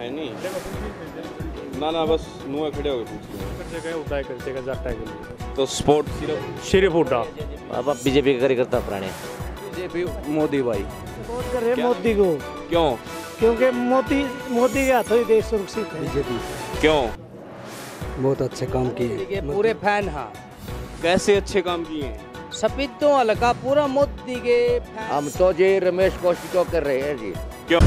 है नहीं ना बस मुँह खड़े हो गए उड़ाई करते का जाटा के लिए तो स्पोर्ट सिर्फ उड़ा। अब बीजेपी का कार्यकर्ता पुराने बीजेपी मोदी भाई सपोर्ट कर रहे हैं मोदी को, क्यों क्योंकि मोदी के हाथों ही देश सुरक्षित है। बीजेपी क्यों बहुत अच्छे काम किए। के पूरे फैन हाँ कैसे अच्छे काम किए हैं? सपितो हल्का पूरा मोदी के फैन। हम तो जी रमेश कौशिक को कर रहे हैं जी। क्यों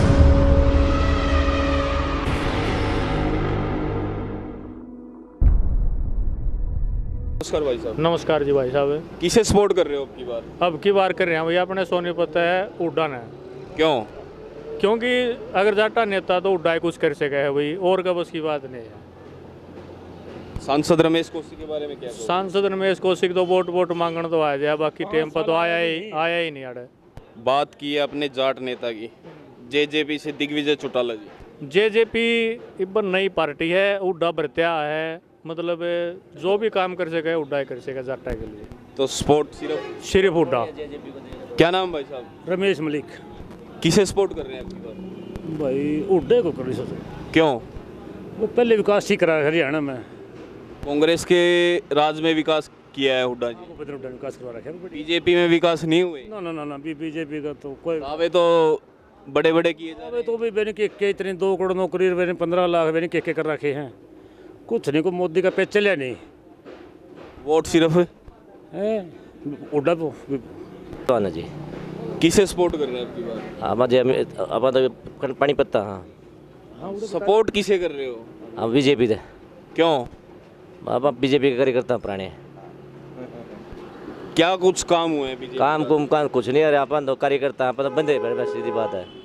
नमस्कार भाई साहब। नमस्कार जी भाई साहब। किसे सपोर्ट कर रहे हो अब की बार कर रहे हैं भैया अपने सोनीपत है उड्डा है। क्यों क्योंकि अगर जाटा नेता तो उड्डा कुछ कर सके है भाई, और का बस की बात नहीं है। सांसद रमेश कौशिक के बारे में क्या कहोगे? सांसद रमेश कौशिक तो वोट मांगने तो आ जाए, बाकी टाइम पर तो आया ही नहीं आड़े। बात की है अपने जाट नेता की, जेजेपी से दिग्विजय चौटाला जी। जेजेपी इब्बन नई पार्टी है, उड्डा बरत्या है, मतलब जो भी काम कर सके उड्डा कर सके जाटा के लिए। तो स्पोर्ट सिर्फ उड्डा। क्या नाम भाई साहब? रमेश मलिक। किसे सपोर्ट कर रहे हैं आपकी बार? भाई उड्डे को कर सोचे। क्यों? वो पहले विकास ठीक करा हरियाणा में, कांग्रेस के राज में विकास किया है हुड्डा जी। विकास करवा रखे। बीजेपी में विकास नहीं हुए। ना बीजेपी का तो कोई दावे तो बड़े बड़े किए जा रहे हैं। तो भी मैंने के इतने 2 करोड़ नौकरी मैंने 15 लाख मैंने के कर रखे हैं, कुछ नहीं को मोदी का पे चलिया नहीं। वोट सिर्फ उड्डा तो ना जी। किसे सपोर्ट कर रहे हैं आपकी बार? अब तो पानी पत्ता। हाँ सपोर्ट किसे कर रहे हो? अब बीजेपी दे। क्यों? अब बीजेपी का कार्यकर्ता पुराने क्या कुछ काम हुए हैं बीजेपी? काम कुछ नहीं। अरे अपन तो कार्यकर्ता अपन तो बंदे बस सीधी बात है।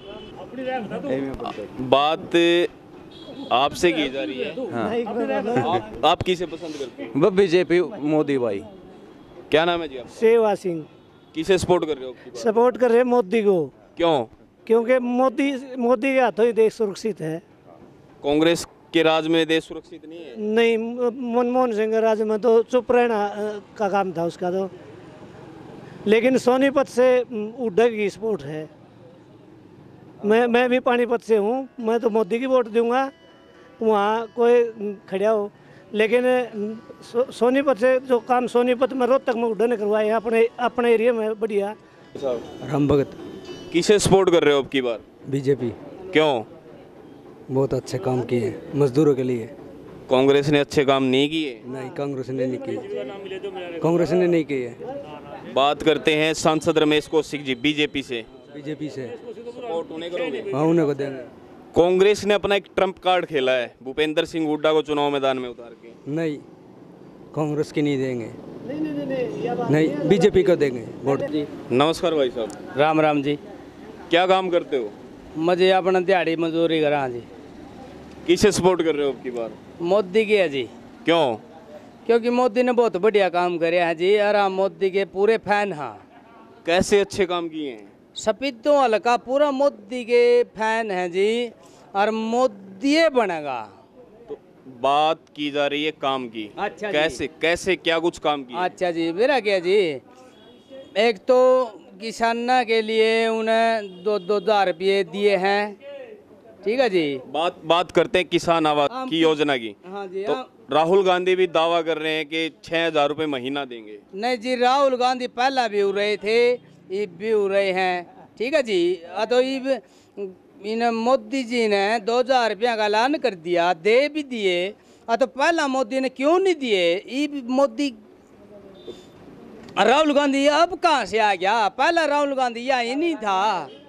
बात आपसे की जा रही है। हाँ। आप किसे पसंद करते हैं? वो बीजेपी मोदी भाई। क्या नाम है जी आप? सेवा सिंह। किसे सपोर्ट कर रहे हो आपकी बार? सपोर्ट कर रहे हैं मोदी को। क्यों? क्योंकि मोदी के हाथों ही देश सुरक्षित है। कांग्रेस के राज में देश सुरक्षित नहीं है। नहीं, मनमोहन सिंह के राज में तो चुप रहना का काम था उसका तो, लेकिन सोनीपत से उड्डा की सपोर्ट है। मैं भी पानीपत से हूँ, मैं तो मोदी की वोट दूंगा, वहाँ कोई खड़ा हो, लेकिन सोनीपत से जो काम सोनीपत में रोहतक में उड्डा ने करवाए अपने एरिया में बढ़िया। राम भगत। किसे सपोर्ट कर रहे हो आपकी बार? बीजेपी। क्यों? बहुत अच्छे काम किए मजदूरों के लिए। कांग्रेस ने अच्छे काम नहीं किए। नहीं, कांग्रेस ने नहीं किए। कांग्रेस ने नहीं किए। बात करते हैं सांसद रमेश कौशिक जी बीजेपी से। बीजेपी से सपोर्ट उन्हें करोगे? हाँ, उन्हें को देंगे। कांग्रेस ने अपना एक ट्रम्प कार्ड खेला है, भूपेंद्र सिंह हुड्डा को चुनाव मैदान में उतार के। नहीं, कांग्रेस की नहीं देंगे। नहीं, बीजेपी को देंगे वोट। नमस्कार भाई साहब। राम राम जी। क्या काम करते हो? मुझे अपना दिहाड़ी मजदूरी करा जी। किसे सपोर्ट कर रहे हो आपकी बार? मोदी की है जी। क्यों? क्योंकि मोदी ने बहुत बढ़िया काम करे हैं जी, और हम मोदी के पूरे फैन हाँ। कैसे अच्छे काम किए हैं? सपितो हल्का पूरा मोदी के फैन हैं जी, और मोदी बनेगा। तो बात की जा रही है काम की। अच्छा कैसे क्या कुछ काम किया? अच्छा जी, मेरा क्या जी, एक तो किसाना के लिए उन्हें 2,000 रुपये दिए हैं, ठीक है जी। बात करते हैं किसान आवास की योजना की। हाँ जी। तो राहुल गांधी भी दावा कर रहे हैं कि 6,000 रुपये महीना देंगे। नहीं जी, राहुल गांधी पहला भी हो रहे थे, अब भी हो रहे हैं, ठीक है जी। तो इन मोदी जी ने 2,000 रुपया का ऐलान कर दिया, दे भी दिए। तो पहला मोदी ने क्यों नहीं दिए? ये मोदी राहुल गांधी अब कहाँ से आ गया? पहला राहुल गांधी यहाँ ही नहीं था,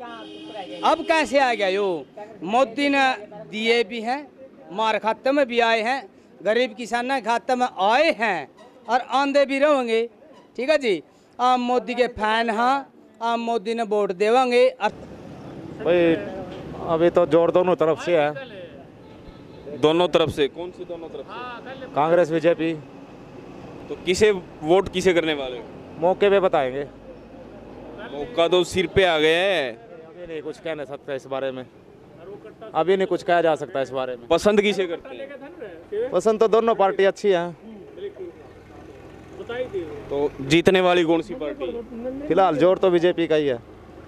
अब कैसे आ गया यो? मोदी ने दिए भी हैं, मार खाते में भी आए हैं, गरीब किसान के खाते में आए हैं, और आंधे भी रहेंगे, ठीक है जी। आप मोदी के फैन हाँ, आप मोदी ने वोट देवेंगे। भाई अभी तो जोर दोनों तरफ से है। दोनों तरफ से? कौन सी दोनों तरफ से? कांग्रेस बीजेपी। तो वोट किसे करने वाले हो? मौके पे बताएंगे। मौका तो सिर पे आ गया है। अभी नहीं कुछ कह नहीं सकता इस बारे में, अभी नहीं कुछ कहा जा सकता इस बारे में। पसंद किसे करते हैं? पसंद तो दोनों पार्टी अच्छी है। तो जीतने वाली कौन सी पार्टी? फिलहाल जोर तो बीजेपी का ही है।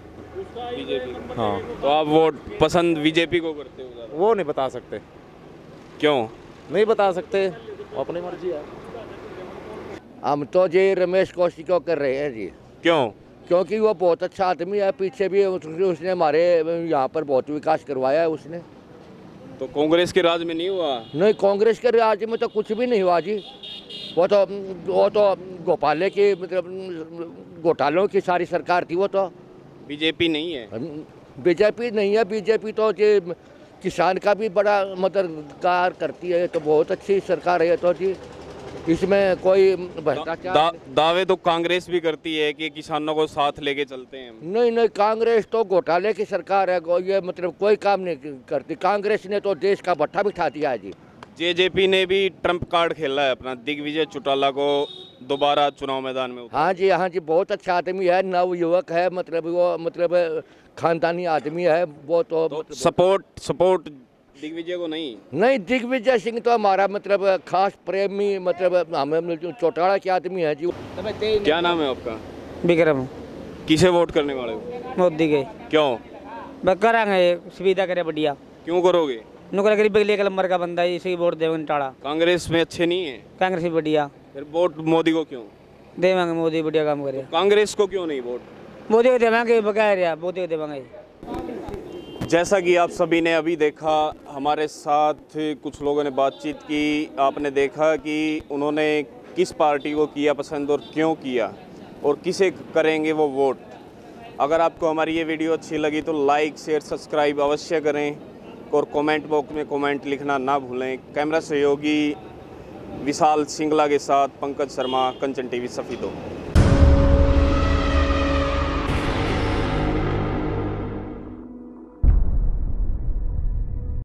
बीजेपी। हाँ, तो आप वोट पसंद बीजेपी को करते हो ज़्यादा? वो नहीं बता सकते, क्यों? नहीं बता सकते, अपनी मर्जी है। हम तो जी रमेश कौशिक को कर रहे हैं जी, क्यों? क्योंकि वो बहुत अच्छा आदमी है। पीछे भी उसने हमारे यहाँ पर बहुत विकास करवाया है उसने। तो कांग्रेस के राज में नहीं हुआ? नहीं, कांग्रेस के राज में तो कुछ भी नहीं हुआ जी। वो तो घोटाले की, मतलब घोटालों की सारी सरकार थी वो तो। बीजेपी नहीं है? बीजेपी नहीं है। बीजेपी तो जी किसान का भी बड़ा मददगार करती है, तो बहुत अच्छी सरकार है तो जी, इसमें कोई भ्रष्टाचार दावे तो कांग्रेस भी करती है कि किसानों को साथ लेके चलते हैं। नहीं, कांग्रेस तो घोटाले की सरकार है। ये मतलब कोई काम नहीं करती। कांग्रेस ने तो देश का भट्ठा बिठा दिया है जी। जेजेपी ने भी ट्रम्प कार्ड खेला है अपना, दिग्विजय चौटाला को दोबारा चुनाव मैदान में हाँ जी, बहुत अच्छा आदमी है, नव युवक है, मतलब वो मतलब खानदानी आदमी है वो तो सपोर्ट दिग्विजय को नहीं। दिग्विजय सिंह तो हमारा मतलब खास प्रेमी, मतलब हमें चौटाला के आदमी है जी। क्या नाम है आपका? विक्रम। किसे वोट करने वाले हो? मोदी के। क्यों? करांगे, सुविधा करे बढ़िया। क्यों करोगे? नुकरा गरीब के लिए एक नंबर का बंदा है, इसी वोट देवेंगे टाड़ा। कांग्रेस में अच्छे नहीं है? कांग्रेस भी बढ़िया। फिर वोट मोदी को क्यों देवेंगे? मोदी बढ़िया काम करे। कांग्रेस को क्यों नहीं वोट? मोदी को देवेंगे, बकाया मोदी को देवेंगे। जैसा कि आप सभी ने अभी देखा, हमारे साथ कुछ लोगों ने बातचीत की। आपने देखा कि उन्होंने किस पार्टी को किया पसंद और क्यों किया, और किसे करेंगे वो वोट। अगर आपको हमारी ये वीडियो अच्छी लगी तो लाइक, शेयर, सब्सक्राइब अवश्य करें, और कमेंट बॉक्स में कमेंट लिखना ना भूलें। कैमरा सहयोगी विशाल सिंगला के साथ पंकज शर्मा, कंचन टीवी, सफीदो।